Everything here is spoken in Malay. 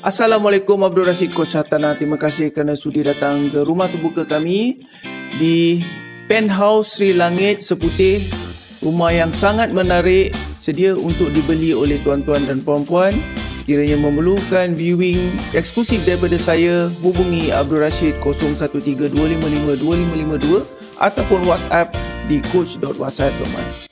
Assalamualaikum, Abdul Rashid Coach Hartanah. Terima kasih kerana sudi datang ke rumah terbuka kami di Penthouse Sri Langit Seputih. Rumah yang sangat menarik, sedia untuk dibeli oleh tuan-tuan dan puan-puan. Sekiranya memerlukan viewing eksklusif daripada saya, hubungi Abdul Rashid 0132552552 ataupun WhatsApp di coach.whatsapp.my.